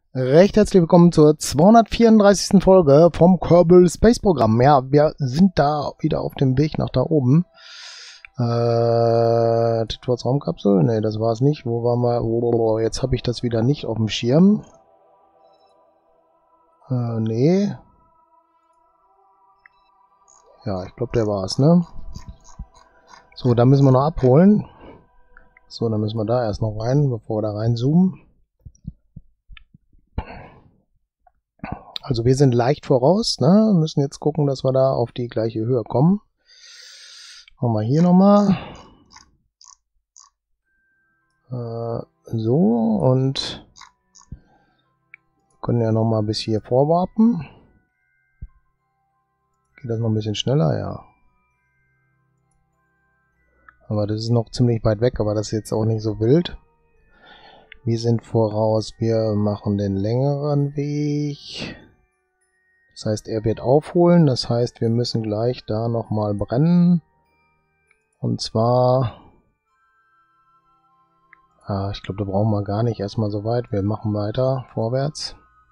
Recht herzlich willkommen zur 234. Folge vom Kerbal Space Programm. Ja, wir sind da wieder auf dem Weg nach da oben. Titwars Raumkapsel? Ne, das war es nicht. Wo waren wir? Oh, jetzt habe ich das wieder nicht auf dem Schirm. Nee. Ja, ich glaube, der war es, ne? So, da müssen wir noch abholen. So, dann müssen wir da erst noch rein, bevor wir da reinzoomen. Also wir sind leicht voraus, ne? Müssen jetzt gucken, dass wir da auf die gleiche Höhe kommen. Machen wir hier nochmal. So, und können ja nochmal bis hier vorwarpen. Geht das noch ein bisschen schneller? Ja. Aber das ist noch ziemlich weit weg, aber das ist jetzt auch nicht so wild. Wir sind voraus, wir machen den längeren Weg. Das heißt, er wird aufholen, das heißt, wir müssen gleich da nochmal brennen. Und zwar... ich glaube, da brauchen wir gar nicht erstmal so weit. Wir machen weiter, vorwärts.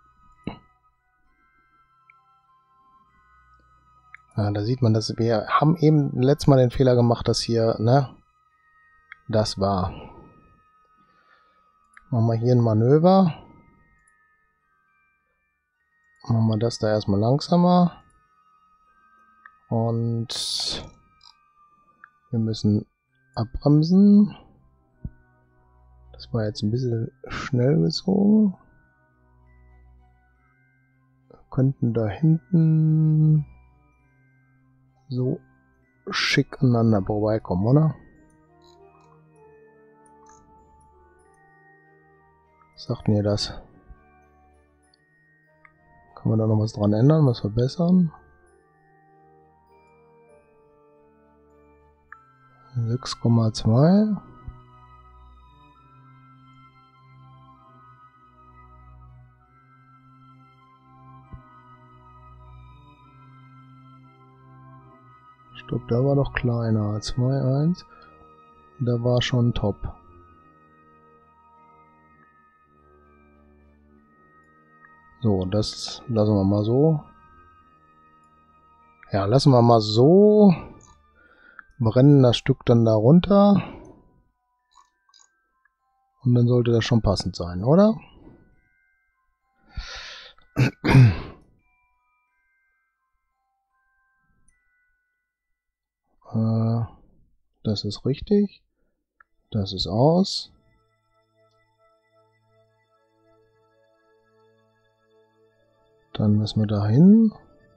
Da sieht man, dass wir haben eben letztes Mal den Fehler gemacht, dass hier, ne, das war. Machen wir hier ein Manöver. Machen wir das da erstmal langsamer. Und wir müssen abbremsen. Das war jetzt ein bisschen schnell gezogen. Wir könnten da hinten so schick aneinander vorbeikommen, oder? Was sagt denn ihr das? Kann man da noch was dran ändern, was verbessern? 6,2. Stopp, da war doch kleiner. 2,1. Da war schon top. So, das lassen wir mal so. Ja, lassen wir mal so. Brennen das Stück dann da runter. Und dann sollte das schon passend sein, oder? Das ist richtig. Das ist aus. Dann müssen wir da hin.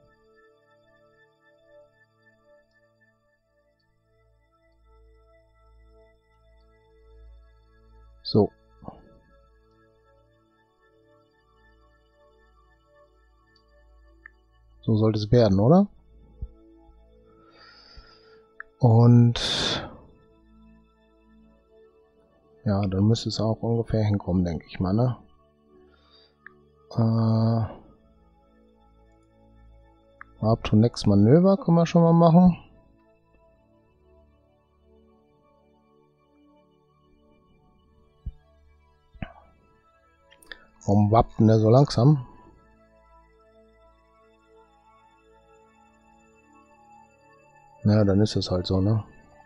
So. So sollte es werden, oder? Und ja, dann müsste es auch ungefähr hinkommen, denke ich mal, ne? Up to next Manöver können wir schon mal machen. Warum wappt denn der so langsam? Naja, dann ist es halt so, ne?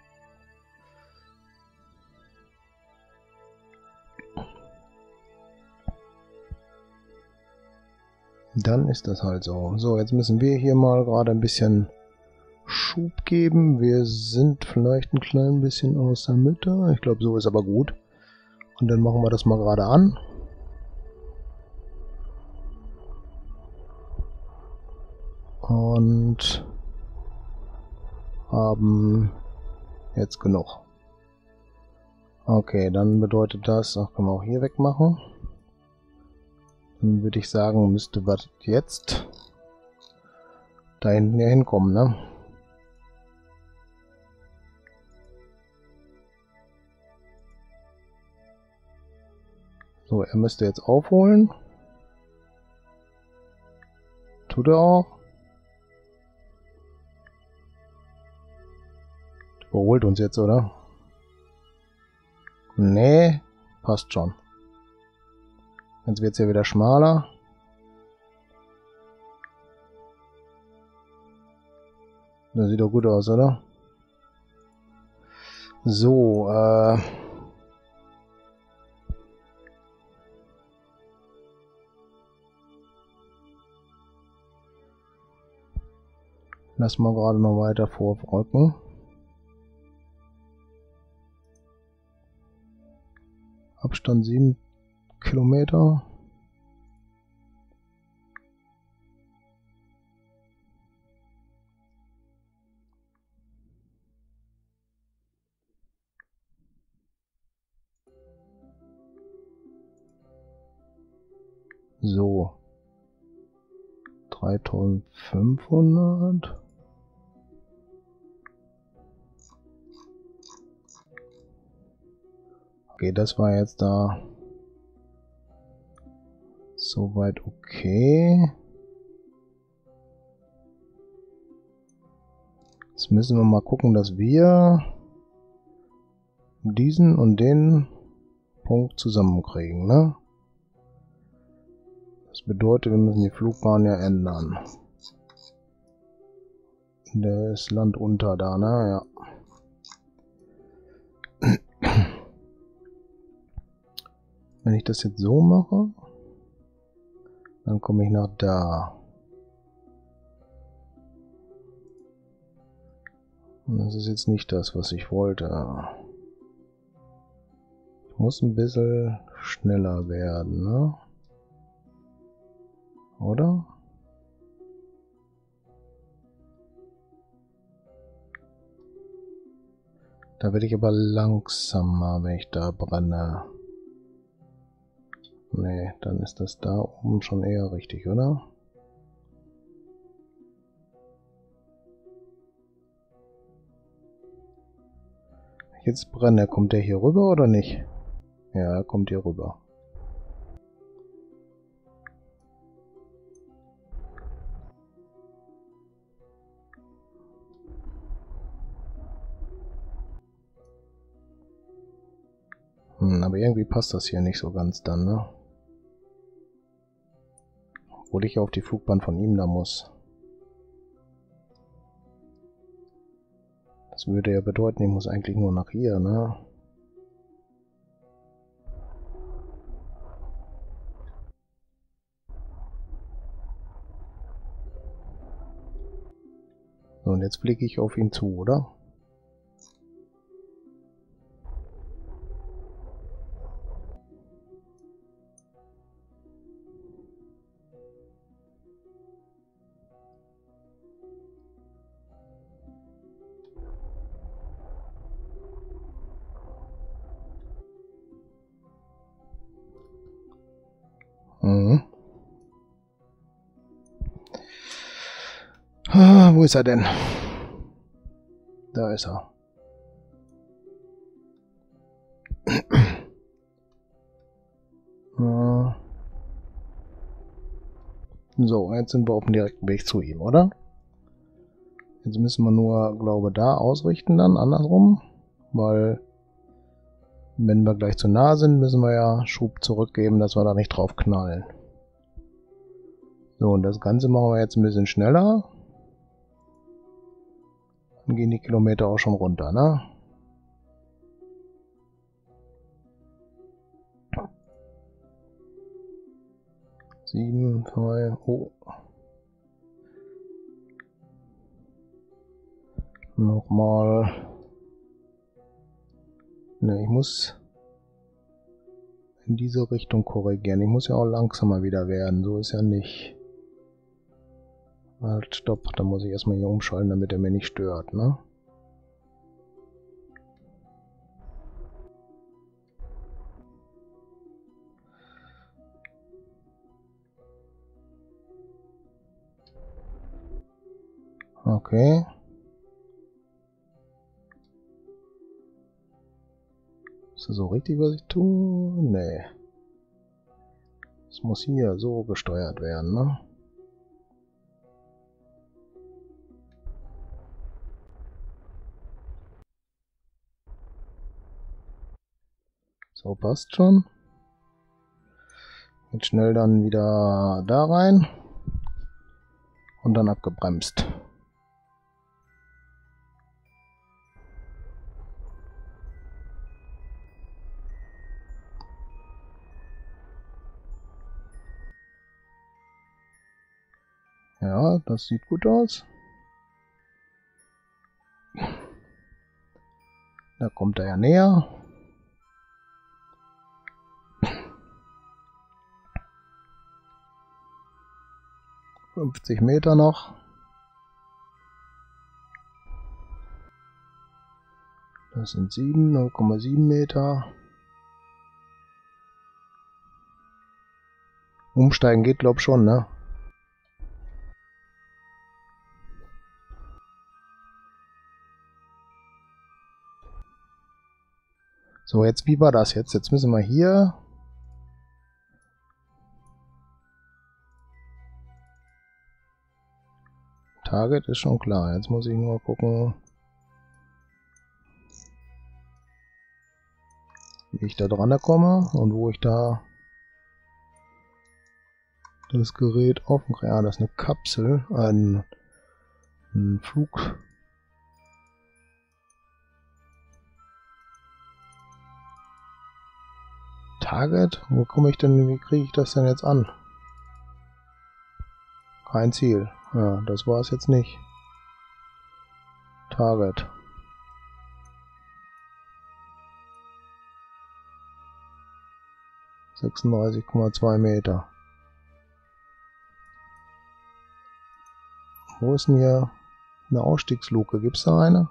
Dann ist das halt so. So, jetzt müssen wir hier mal gerade ein bisschen Schub geben. Wir sind vielleicht ein klein bisschen aus der Mitte. Ich glaube, so ist aber gut. Und dann machen wir das mal gerade an. Und haben jetzt genug. Okay, dann bedeutet das, ach, können wir auch hier wegmachen. Dann würde ich sagen, müsste was jetzt da hinten ja hinkommen, ne? So, er müsste jetzt aufholen. Tut er auch. Überholt uns jetzt, oder? Nee, passt schon. Jetzt wird es ja wieder schmaler. Das sieht doch gut aus, oder? So, lass mal gerade noch weiter vorrücken. Abstand 7 Kilometer. So. 3500. Okay, das war jetzt da soweit okay. Jetzt müssen wir mal gucken, dass wir diesen und den Punkt zusammenkriegen, ne? Das bedeutet, wir müssen die Flugbahn ja ändern. Das Land unter da, ne? Ja. Wenn ich das jetzt so mache, dann komme ich nach da. Und das ist jetzt nicht das, was ich wollte. Ich muss ein bisschen schneller werden, ne? Oder? Da werde ich aber langsamer, wenn ich da brenne. Nee, dann ist das da oben schon eher richtig, oder? Wenn ich jetzt brenne, kommt der hier rüber oder nicht? Ja, er kommt hier rüber. Aber irgendwie passt das hier nicht so ganz dann, ne? Obwohl ich auf die Flugbahn von ihm da muss. Das würde ja bedeuten, ich muss eigentlich nur nach hier, ne? So, und jetzt fliege ich auf ihn zu, oder? Mhm. Ah, wo ist er denn? Da ist er. So, jetzt sind wir auf dem direkten Weg zu ihm, oder? Jetzt müssen wir nur, glaube ich, da ausrichten dann, andersrum. Weil, wenn wir gleich zu nah sind, müssen wir ja Schub zurückgeben, dass wir da nicht drauf knallen. So, und das Ganze machen wir jetzt ein bisschen schneller. Dann gehen die Kilometer auch schon runter, ne? Sieben, zwei, oh. Nochmal. Ne, ich muss in diese Richtung korrigieren. Ich muss ja auch langsamer wieder werden. So ist ja nicht. Halt, stopp. Da muss ich erstmal hier umschalten, damit er mir nicht stört, ne? Okay. Ist das so richtig, was ich tue? Nee. Es muss hier so gesteuert werden, ne? So, passt schon. Jetzt schnell dann wieder da rein. Und dann abgebremst. Ja, das sieht gut aus. Da kommt er ja näher. ...50 Meter noch. Das sind 0,7 Meter. Umsteigen geht, glaub schon, ne? So, jetzt, wie war das jetzt? Jetzt müssen wir hier... Target ist schon klar. Jetzt muss ich nur gucken, wie ich da dran komme und wo ich da das Gerät offen kriege. Ja, das ist eine Kapsel, ein Flug. Target? Wo komme ich denn, wie kriege ich das denn jetzt an? Kein Ziel. Ja, das war es jetzt nicht. Target. ...36,2 Meter. Wo ist denn hier eine Ausstiegsluke? Gibt es da eine?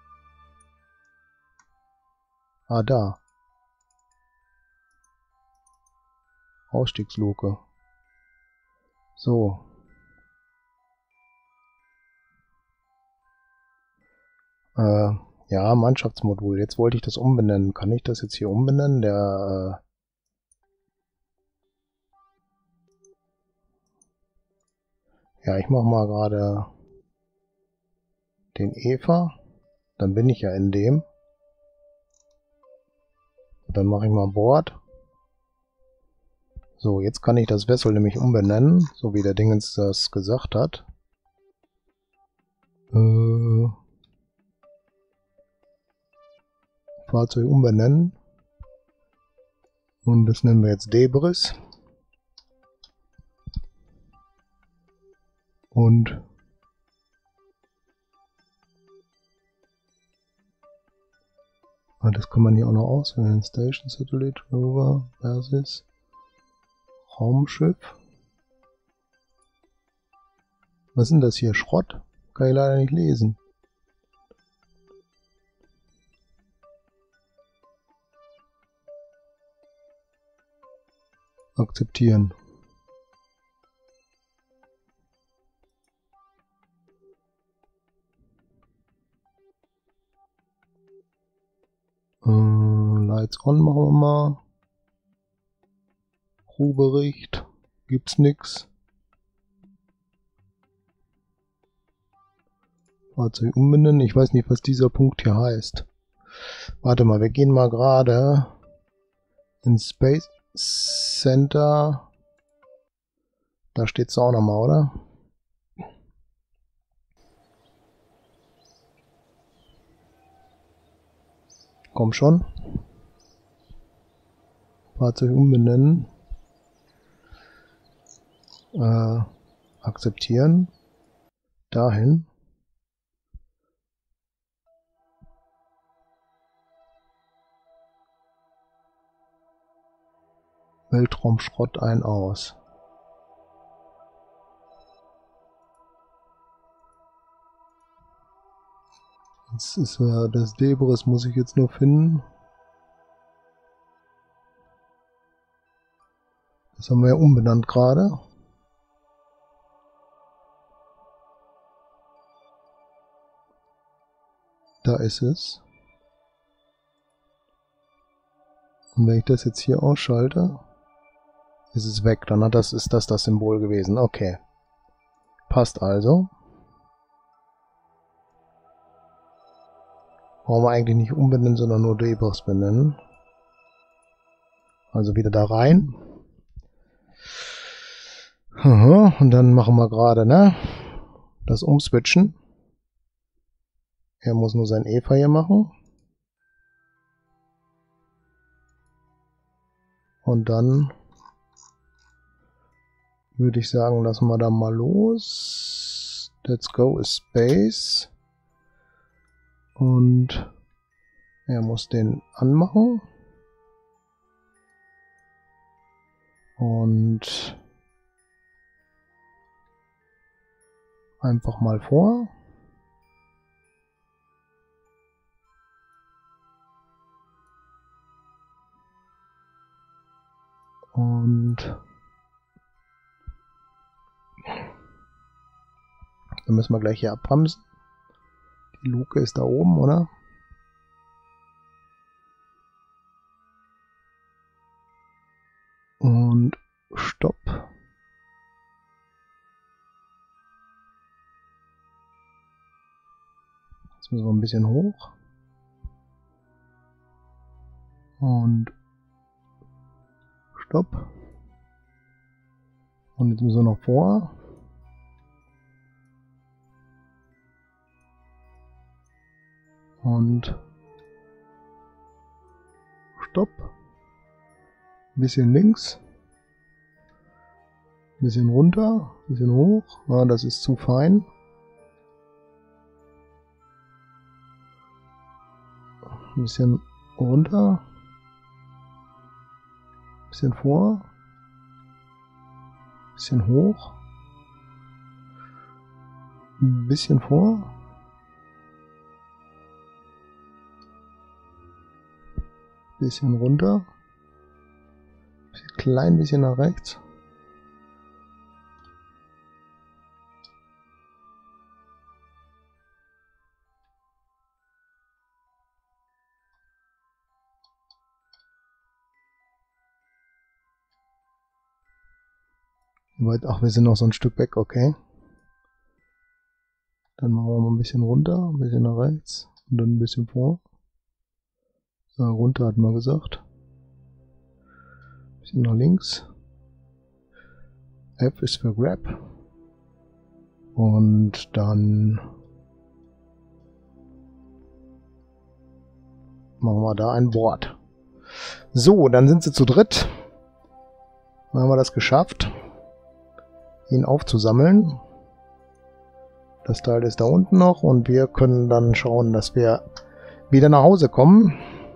Ah, da. Ausstiegsluke. So. Ja, Mannschaftsmodul. Jetzt wollte ich das umbenennen. Kann ich das jetzt hier umbenennen? Ja, ich mache mal gerade den Eva. Dann bin ich ja in dem. Dann mache ich mal Board. So, jetzt kann ich das Vessel nämlich umbenennen, so wie der Dingens das gesagt hat. Fahrzeug umbenennen. Und das nennen wir jetzt Debris. Und das kann man hier auch noch auswählen. Station, Satellite, Rover, Basis, Raumschiff. Was ist denn das hier? Schrott? Kann ich leider nicht lesen. Akzeptieren. Lights on machen wir mal. Ruhebericht. Gibt's nix. Fahrzeug umbenennen. Ich weiß nicht, was dieser Punkt hier heißt. Warte mal, wir gehen mal gerade ins Space Center. Da steht's auch nochmal, oder? Komm schon. Fahrzeug umbenennen. Akzeptieren. Dahin. Weltraumschrott ein aus. Jetzt ist das Debris, muss ich jetzt nur finden. Das haben wir ja umbenannt gerade. Da ist es. Und wenn ich das jetzt hier ausschalte, ist es weg. Dann ist das Symbol gewesen. Okay. Passt also. Brauchen wir eigentlich nicht umbenennen, sondern nur Debris benennen. Also wieder da rein. Aha, und dann machen wir gerade, ne? Das Umswitchen. Er muss nur sein Eva hier machen. Und dann würde ich sagen, lassen wir da mal los. Let's go is Space. Und er muss den anmachen. Und einfach mal vor. Und dann müssen wir gleich hier abbremsen. Die Luke ist da oben, oder? Und Stopp. Jetzt müssen wir ein bisschen hoch. Und Stopp. Und jetzt müssen wir noch vor. Und Stopp. Ein bisschen links. Ein bisschen runter. Ein bisschen hoch. Ja, das ist zu fein. Ein bisschen runter. Ein bisschen vor. Ein bisschen hoch. Ein bisschen vor. Ein bisschen runter. Ein klein bisschen nach rechts. Ach, wir sind noch so ein Stück weg, okay. Dann machen wir mal ein bisschen runter, ein bisschen nach rechts und dann ein bisschen vor. Runter hatten wir gesagt. Ein bisschen nach links. F ist für Grab. Und dann machen wir da ein Board. So, dann sind sie zu dritt. Dann haben wir das geschafft, ihn aufzusammeln. Das Teil ist da unten noch und wir können dann schauen, dass wir wieder nach Hause kommen.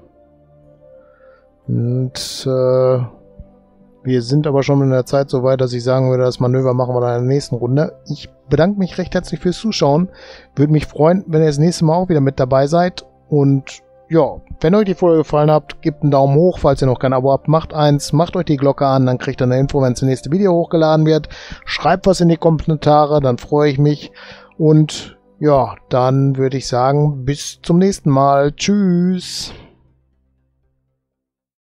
Und wir sind aber schon in der Zeit so weit, dass ich sagen würde, das Manöver machen wir dann in der nächsten Runde. Ich bedanke mich recht herzlich fürs Zuschauen. Würde mich freuen, wenn ihr das nächste Mal auch wieder mit dabei seid. Und ja, wenn euch die Folge gefallen hat, gebt einen Daumen hoch. Falls ihr noch kein Abo habt, macht eins. Macht euch die Glocke an, dann kriegt ihr eine Info, wenn das nächste Video hochgeladen wird. Schreibt was in die Kommentare, dann freue ich mich. Und ja, dann würde ich sagen, bis zum nächsten Mal. Tschüss.